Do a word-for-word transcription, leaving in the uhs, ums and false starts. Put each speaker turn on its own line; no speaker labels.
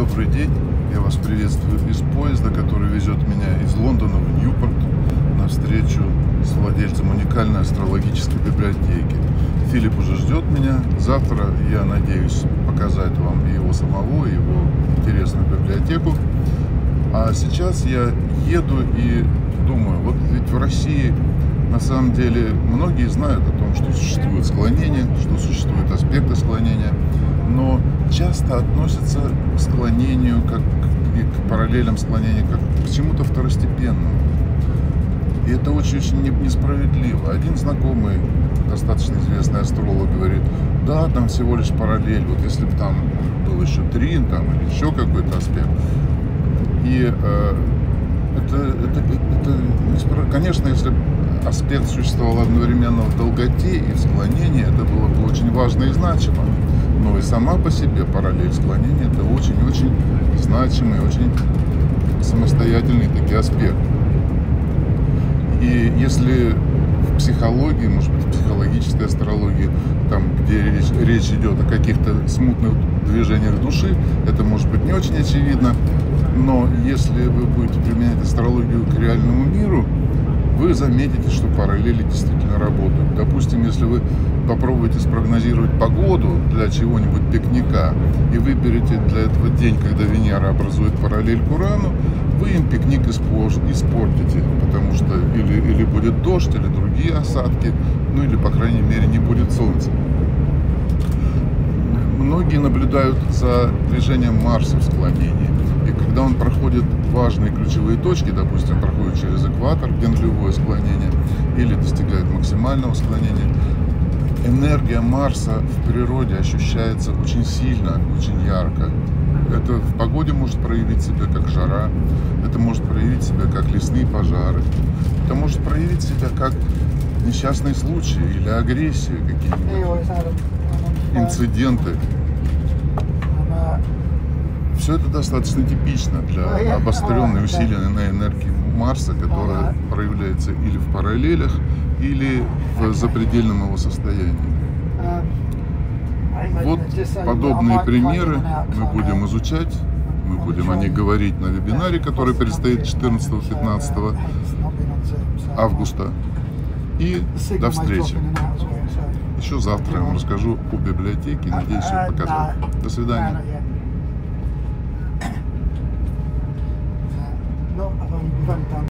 Добрый день, я вас приветствую из поезда, который везет меня из Лондона в Ньюпорт на встречу с владельцем уникальной астрологической библиотеки. Филипп уже ждет меня. Завтра я надеюсь показать вам и его самого, и его интересную библиотеку. А сейчас я еду и думаю, вот ведь в России на самом деле многие знают о том, что существует склонение, что существуют аспекты склонения, но часто относятся к склонению, как и к параллелям склонения, как к чему-то второстепенному. И это очень-очень несправедливо. Один знакомый, достаточно известный астролог, говорит, да, там всего лишь параллель, вот если бы там был еще трин, там, или еще какой-то аспект. И э, это, это, это, конечно, если бы аспект существовал одновременно в долготе и в склонении, это было бы очень важно и значимо. Но и сама по себе параллель склонения – это очень-очень значимый, очень самостоятельный такой аспект. И если в психологии, может быть, в психологической астрологии, там, где речь, речь идет о каких-то смутных движениях души, это может быть не очень очевидно. Но если вы будете применять астрологию к реальному миру, вы заметите, что параллели действительно работают. Допустим, если вы попробуете спрогнозировать погоду для чего-нибудь пикника и выберете для этого день, когда Венера образует параллель к Урану, вы им пикник испортите, потому что или, или будет дождь, или другие осадки, ну или, по крайней мере, не будет солнца. Многие наблюдают за движением Марса в склонении. И когда он проходит важные ключевые точки, допустим, проходит через экватор, где нулевое склонение, или достигает максимального склонения, энергия Марса в природе ощущается очень сильно, очень ярко. Это в погоде может проявить себя как жара, это может проявить себя как лесные пожары, это может проявить себя как несчастные случаи или агрессии, какие-нибудь инциденты. Все это достаточно типично для обостренной, усиленной энергии Марса, которая проявляется или в параллелях, или в запредельном его состоянии. Вот подобные примеры мы будем изучать, мы будем о них говорить на вебинаре, который предстоит четырнадцатого-пятнадцатого августа. И до встречи. Еще завтра я вам расскажу о библиотеке, надеюсь, ее показать. До свидания.
No, I've only, we've only done